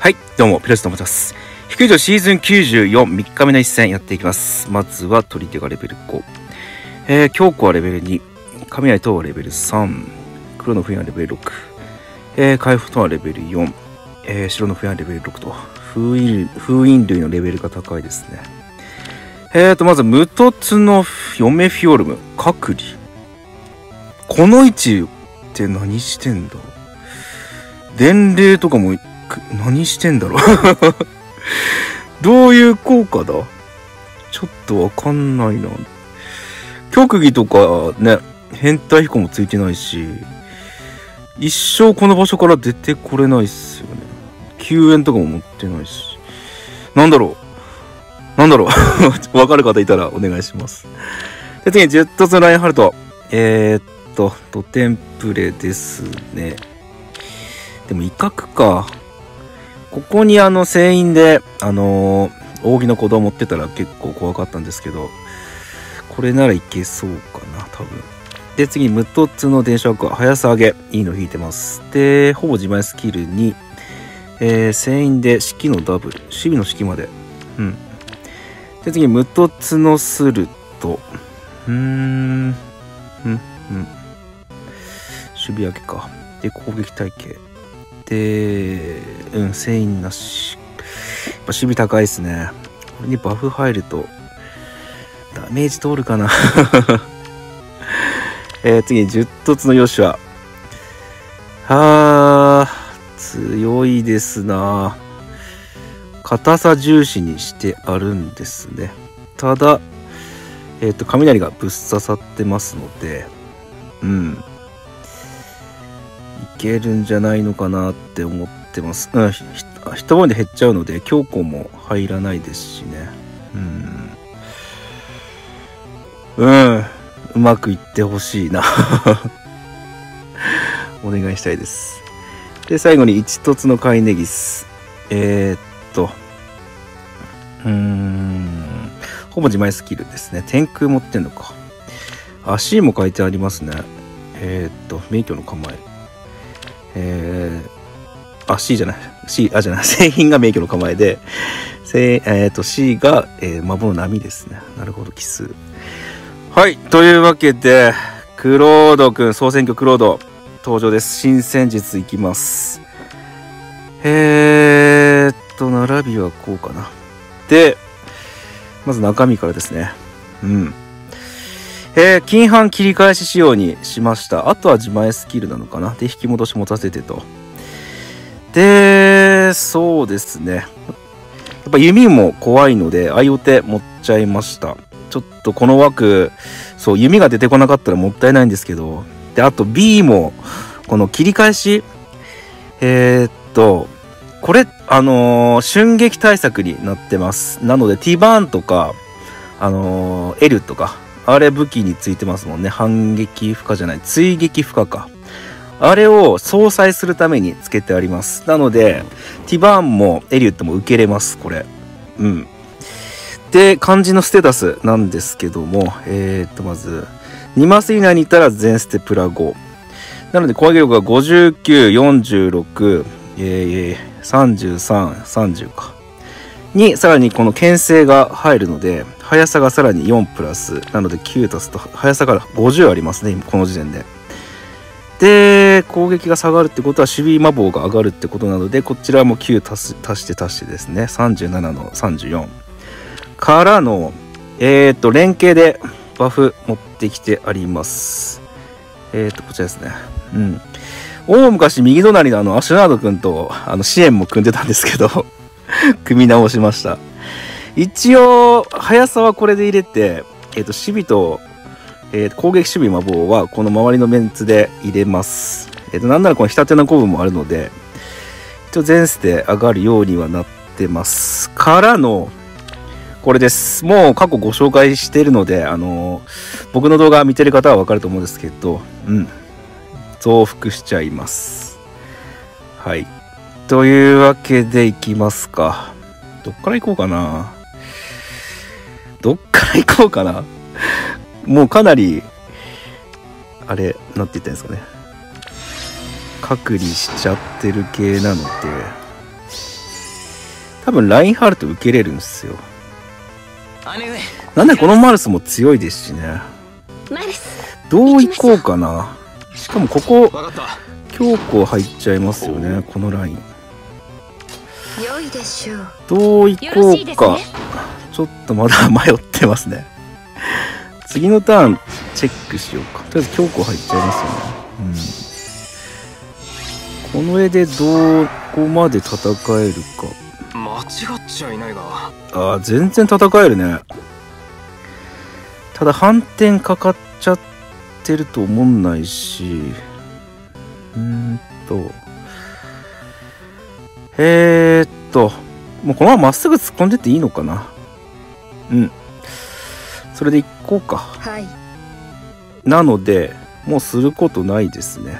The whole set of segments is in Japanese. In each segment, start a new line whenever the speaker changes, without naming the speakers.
はい、どうも、ピロスと申します。低い女シーズン94、3日目の一戦やっていきます。まずは、取り手がレベル5。強固はレベル2。雷等はレベル3。黒の封印はレベル6。回復とはレベル4。白の封印はレベル6と。封印類のレベルが高いですね。まず、無凸のヨメフィオルム。隔離。この位置って何してんだ？伝令とかも何してんだろうどういう効果だ？ちょっとわかんないな。極技とかね、変態飛行もついてないし、一生この場所から出てこれないっすよね。救援とかも持ってないし。なんだろうわかる方いたらお願いします。で、次にジェットツラインハルト。ドテンプレですね。でも威嚇か。ここに船員で扇の鼓動を持ってたら結構怖かったんですけど、これならいけそうかな多分。で、次に無凸の電車枠は速さ上げ、いいの引いてます。で、ほぼ自前スキルに、船員で式のダブル、守備の式まで。で、次に無凸のスルト。守備上げか。で、攻撃体系。で、繊維なし。やっぱ守備高いですね。これにバフ入ると、ダメージ通るかな次に、10凸のヨシュア。強いですな。硬さ重視にしてあるんですね。ただ、雷がぶっ刺さってますので、いけるんじゃないのかなって思ってます。一晩で減っちゃうので強固も入らないですしね。うまくいってほしいなお願いしたいです。で、最後に一凸のカイネギス。ほぼ自前スキルですね。天空持ってんのか。足も書いてありますね。名挙の構え。C じゃない。C、じゃない。製品が名挙の構えで、C が、魔物の波ですね。なるほど、奇数。はい。というわけで、クロードくん、総選挙クロード、登場です。新戦術いきます。並びはこうかな。で、まず中身からですね。金版切り返し仕様にしました。あとは自前スキルなのかな。で、引き戻し持たせてと。で、そうですね。やっぱ弓も怖いので、相お手持っちゃいました。ちょっとこの枠、そう、弓が出てこなかったらもったいないんですけど。で、あと B も、この切り返し、これ、瞬撃対策になってます。なので、ティバーンとか、L とか、あれ武器についてますもんね。反撃負荷じゃない。追撃負荷か。あれを相殺するためにつけてあります。なので、ティバーンもエリュットも受けれます、これ。で、漢字のステータスなんですけども、まず、2マス以内にいたら全ステプラ5。なので、攻撃力が59、46、33、30か。に、さらにこの牽制が入るので、速さがさらに4プラス。なので9足すと、速さが50ありますね、今この時点で。で、攻撃が下がるってことは、守備魔法が上がるってことなので、こちらも9足してですね、37の34。からの、連携でバフ持ってきてあります。こちらですね。大昔右隣のアシュナード君と支援も組んでたんですけど組み直しました。一応速さはこれで入れて、守備と、攻撃守備魔法はこの周りのメンツで入れます。なんならこのひたての古文もあるので一応全ステ上がるようにはなってますからのこれです。もう過去ご紹介しているので僕の動画見てる方はわかると思うんですけど増幅しちゃいます。はい。というわけでいきますか。どっから行こうかな。もうかなり、あれ、なんて言ったんですかね。隔離しちゃってる系なので、 多分ラインハルト受けれるんですよ。
姉上。
なんでこのマルスも強いですしね。
マルス。
どう行こうかな。しかもここ
わかった。
強行入っちゃいますよね、このライン。
良いでしょう。
どう行こうか、
よろしいですね。
ちょっとまだ迷ってますね。次のターンチェックしようか。とりあえず強行入っちゃいますよね。この絵でどこまで戦えるか。
間違っちゃいないが。
ああ、全然戦えるね。ただ反転かかっちゃってると思んないし、もうこのまままっすぐ突っ込んでっていいのかな。それで行こうか。
はい。
なのでもうすることないですね。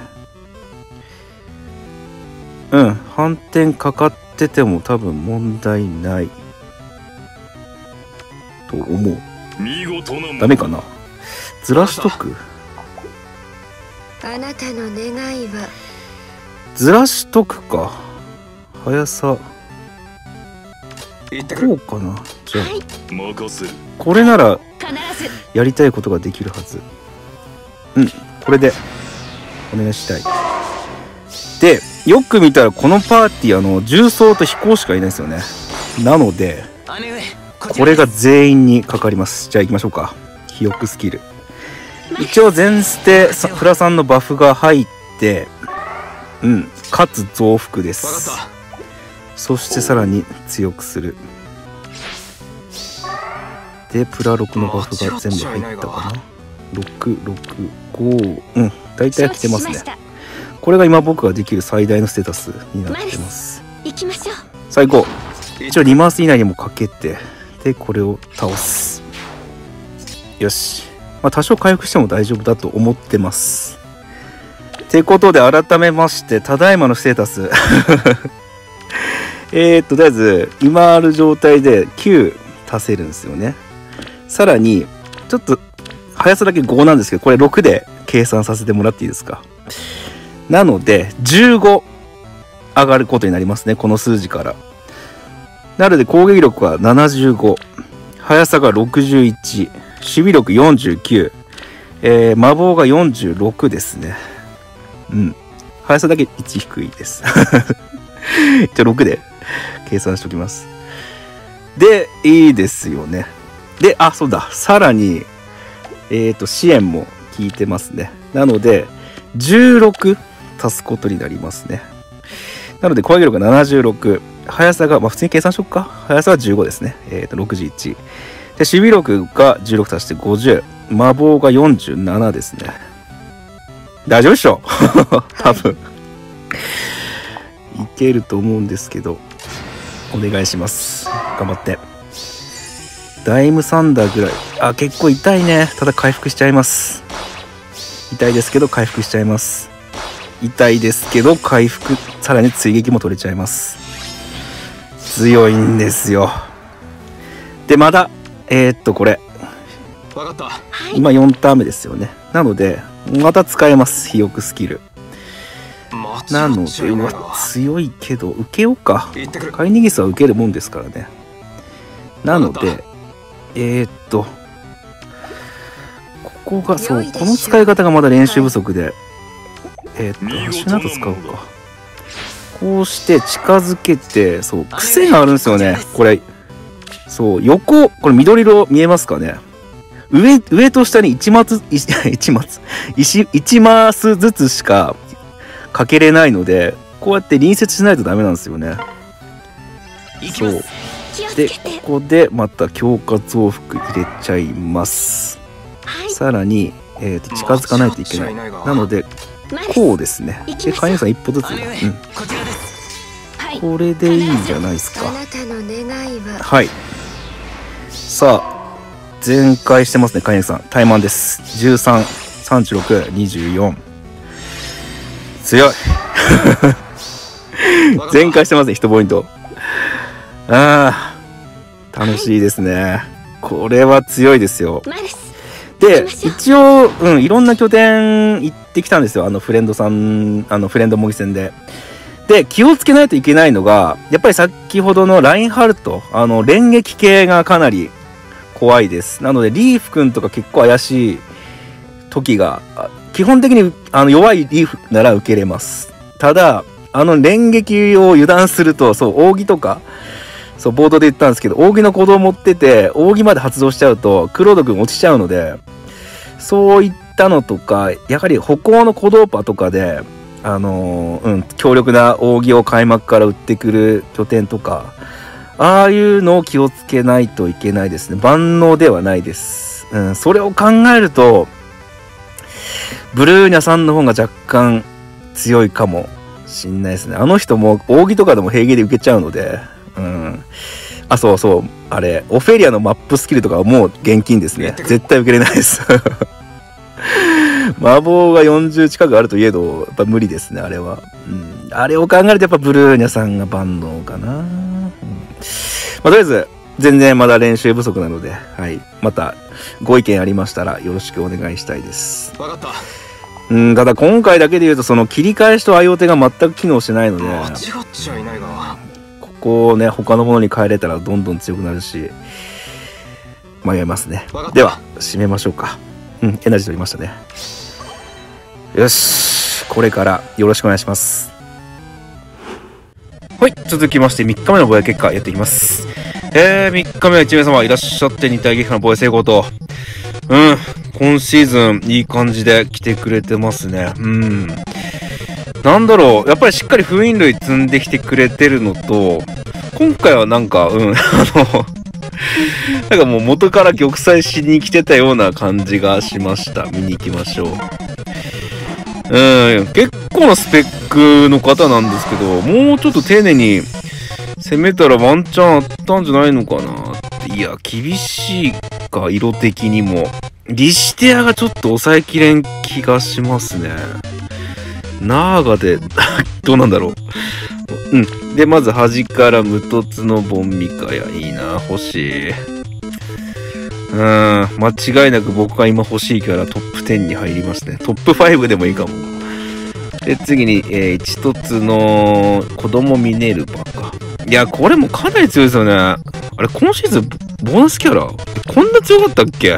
反転かかってても多分問題ないと思う。
見事な。
ダメかな。ずらしとく。
あなたの願いは。
ずらしとくか。速さ
行ってくる。
こうかな。じゃあ、
はい。
任せる。
これなら
必ず。
やりたいことができるはず。これでお願いしたい。で、よく見たらこのパーティー重装と飛行しかいないですよね。なので
姉上。
これが全員にかかります。じゃあ行きましょうか。飛翼スキル。一応全捨てプラ3のバフが入って、かつ増幅で
わかっ
す。
た。
そしてさらに強くする。でプラ6のバフが全部入ったかな。665、大体来てますね。これが今僕ができる最大のステータスになってます。
行きましょう。
最高。一応2マス以内にもかけて、でこれを倒す。よし、多少回復しても大丈夫だと思ってます。ってことで改めまして、ただいまのステータスとりあえず今ある状態で9足せるんですよね。さらにちょっと速さだけ5なんですけど、これ6で計算させてもらっていいですか。なので15上がることになりますね、この数字から。なので攻撃力は75、速さが61、守備力49、魔法が46ですね。速さだけ1低いです一応6で計算しておきます。でいいですよね。でそうだ、さらに支援も効いてますね。なので16足すことになりますね。なので攻撃力が76、速さが普通に計算しとくか。速さは15ですね。61で守備力が16足して50、魔法が47ですね。大丈夫でしょ多分いけると思うんですけど、お願いします。頑張って。ダイムサンダーぐらい。結構痛いね。ただ回復しちゃいます。痛いですけど回復しちゃいます。痛いですけど回復、さらに追撃も取れちゃいます。強いんですよ。でまだこれ
わかった。
今4ターン目ですよね。なのでまた使えます、飛翼スキル。なので強いけど受けようか。カイニギスは受けるもんですからね。なのでここがこの使い方がまだ練習不足で、足など使おうか。こうして近づけて、癖があるんですよね。これ横、これ緑色見えますかね。上と下に1マスずつしかかけれないので、こうやって隣接しないとダメなんですよね。でここでまた強化増幅入れちゃいます。さらに、近づかないといけない。なのでこうですね。で飼い主さん一歩ずつ、これでいいんじゃないですか。はい。さあ全開してますね、飼い主さん。怠慢です。13、36、24。強い全開してますね、1ポイント。楽しいですね。これは強いですよ。で一応いろんな拠点行ってきたんですよ、フレンドさん、フレンド模擬戦で。 で、気をつけないといけないのが、やっぱり先ほどのラインハルト、連撃系がかなり怖いです。なので、リーフ君とか結構怪しい時が、基本的に弱いリーフなら受けれます。ただ、連撃を油断すると、そう、扇とか、そう、冒頭で言ったんですけど、扇の鼓動を持ってて、扇まで発動しちゃうと、クロード君落ちちゃうので、そういったのとか、やはり歩行の鼓動パとかで、強力な扇を開幕から打ってくる拠点とか、ああいうのを気をつけないといけないですね。万能ではないです。それを考えると、ブルーニャさんの方が若干強いかもしんないですね。あの人も扇とかでも平気で受けちゃうので、そうそう、あれ、オフェリアのマップスキルとかはもう現金ですね。絶対受けれないです。魔法が40近くあるといえど、やっぱ無理ですね、あれは。あれを考えるとやっぱブルーニャさんが万能かな。とりあえず、全然まだ練習不足なので、はい。また、ご意見ありましたらよろしくお願いしたいです。
わかった。
ただ今回だけで言うと、その切り返しと IO 手が全く機能してないので、
間違っちゃいないが。
ここをね、他のものに変えれたらどんどん強くなるし、迷いますね。では、締めましょうか。エナジー取りましたね。よし、これからよろしくお願いします。はい、続きまして3日目の防衛結果やっていきます。3日目は1名様いらっしゃって2体撃破の防衛成功と、今シーズンいい感じで来てくれてますね。なんだろう、やっぱりしっかり封印類積んできてくれてるのと、今回はなんか、なんかもう元から玉砕しに来てたような感じがしました。見に行きましょう。結構なスペックの方なんですけど、もうちょっと丁寧に攻めたらワンチャンあったんじゃないのかなって。いや、厳しいか、色的にも。リシテアがちょっと抑えきれん気がしますね。ナーガで、どうなんだろう。で、まず端から無凸のボンミカヤ。いいな、欲しい。間違いなく僕が今欲しいキャラトップ10に入りますね。トップ5でもいいかも。で、次に、一凸の子供ミネルバか。いや、これもかなり強いですよね。あれ、今シーズン、ボーナスキャラこんな強かったっけ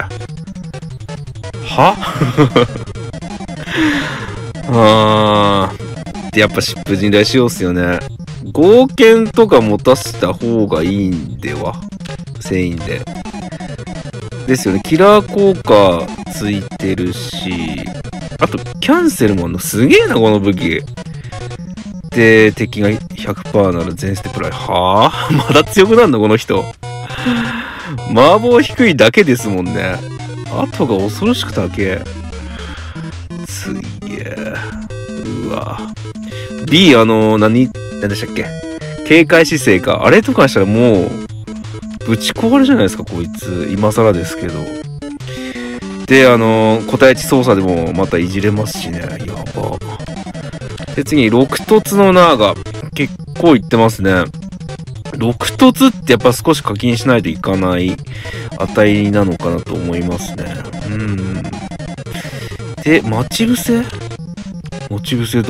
で、やっぱ疾風陣雷仕様っすよね。合剣とか持たせた方がいいんでは繊維で。ですよね。キラー効果ついてるし、あと、キャンセルもあんのすげえな、この武器。で、敵が 100% なら全ステプライ。まだ強くなるのこの人。麻婆低いだけですもんね。あとが恐ろしく高え。すげえ。うわ。B、何でしたっけ？警戒姿勢か。あれとかしたらもう、ぶち壊れじゃないですか、こいつ。今更ですけど。で、個体値操作でもまたいじれますしね。やば。で、次に、6凸のナーガ。結構いってますね。6凸ってやっぱ少し課金しないといかない値なのかなと思いますね。で、待ち伏せだ。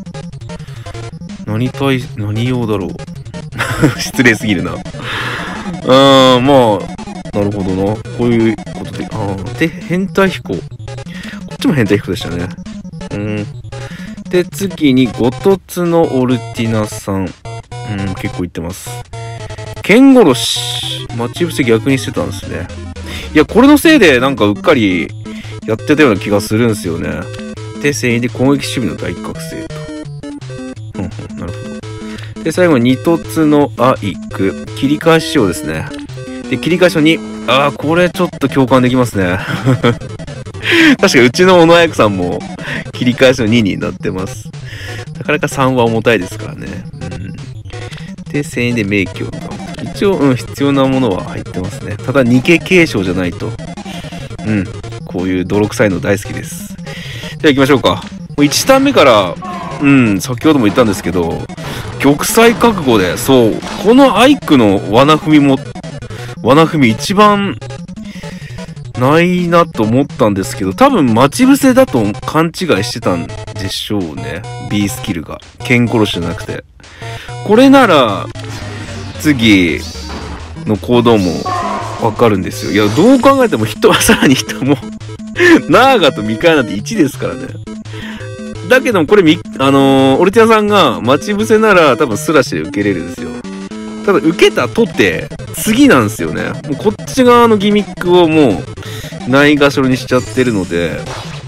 何用だろう。失礼すぎるな。まあ、なるほどな。こういうことで。で、変態飛行。こっちも変態飛行でしたね。で、次に、ゴトツのオルティナさん。結構いってます。剣殺し。待ち伏せ逆にしてたんですね。いや、これのせいでなんかうっかりやってたような気がするんですよね。で、繊維で攻撃守備の大覚醒と。なるほど。で、最後に2凸のアイク。切り返し仕様ですね。で、切り返しの2。これちょっと共感できますね。確かにうちの小野彩子さんも切り返しの2になってます。なかなか3は重たいですからね。で、1000円で名鏡とか。一応、必要なものは入ってますね。ただ、ニケ継承じゃないと。こういう泥臭いの大好きです。では行きましょうか。もう1ターン目から、先ほども言ったんですけど、玉砕覚悟で、そう、このアイクの罠踏み一番、 ないなと思ったんですけど、多分待ち伏せだと勘違いしてたんでしょうね。B スキルが。剣殺しじゃなくて。これなら、次の行動もわかるんですよ。いや、どう考えてもさらに人も、ナーガとミカエなんて1ですからね。だけどもこれオルティアさんが待ち伏せなら多分スラッシュで受けれるんですよ。ただ受けたとって次なんですよね。もうこっち側のギミックをもうないがしろにしちゃってるので、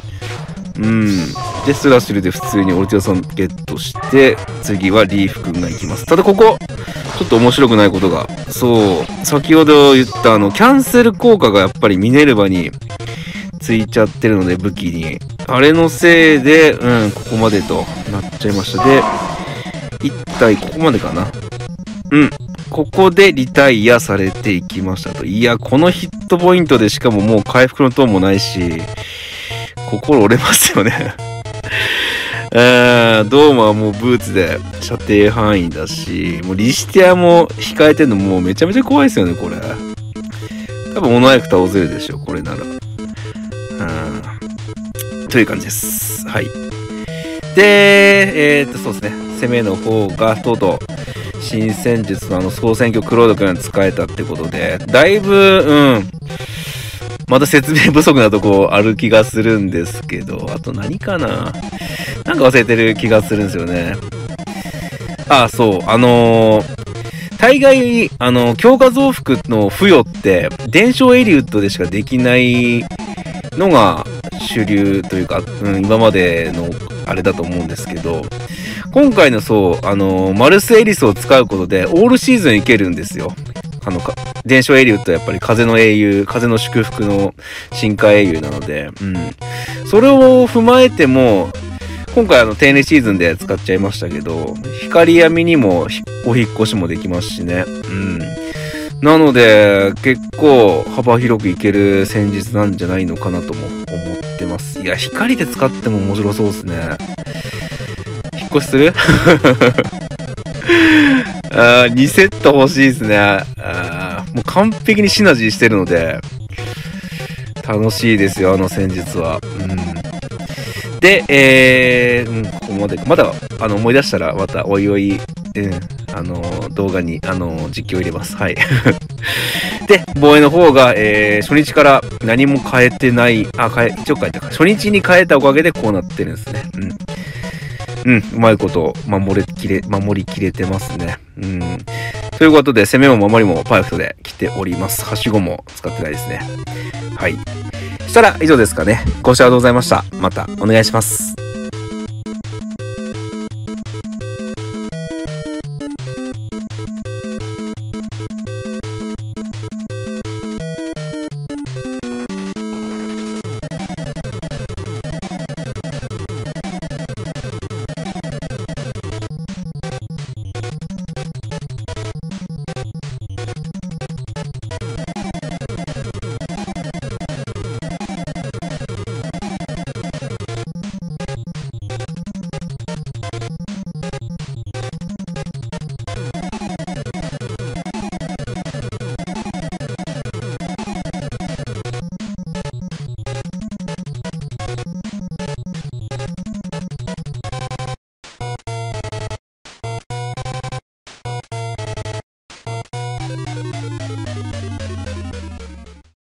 でスラッシュで普通にオルティアさんゲットして、次はリーフ君が行きます。ただここちょっと面白くないことが、そう先ほど言ったキャンセル効果がやっぱりミネルヴァについちゃってるので、武器にあれのせいでここまでとなっちゃいました。で一体ここまでかな。ここでリタイアされていきましたと。いや、このヒットポイントでしかももう回復のトーンもないし、心折れますよね。ドームはもうブーツで射程範囲だし、もうリシティアも控えてんのもうめちゃめちゃ怖いですよね、これ。多分オノアイク倒せるでしょ、これなら。という感じです。はい。で、そうですね。攻めの方がとうとう新戦術の総選挙クロード君が使えたってことで、だいぶ、また説明不足なとこある気がするんですけど、あと何かな、なんか忘れてる気がするんですよね。そう、大概、強化増幅の付与って、伝承エリウッドでしかできないのが主流というか、今までのあれだと思うんですけど、今回のマルスエリスを使うことで、オールシーズンいけるんですよ。伝承エリウッドはやっぱり風の英雄、風の祝福の進化英雄なので、それを踏まえても、今回定例シーズンで使っちゃいましたけど、光闇にもお引っ越しもできますしね。なので、結構幅広くいける戦術なんじゃないのかなとも思ってます。いや、光で使っても面白そうですね。引っ越しする2セット欲しいですね。もう完璧にシナジーしてるので、楽しいですよ、戦術は。で、ここまで、まだ、思い出したら、また、おいおい、動画に、実況入れます。はい。で、防衛の方が、初日から何も変えてない、一応変えたか。初日に変えたおかげでこうなってるんですね。うまいこと守りきれてますね。ということで、攻めも守りもパーフェクトで来ております。はしごも使ってないですね。はい。そしたら以上ですかね。ご視聴ありがとうございました。またお願いします。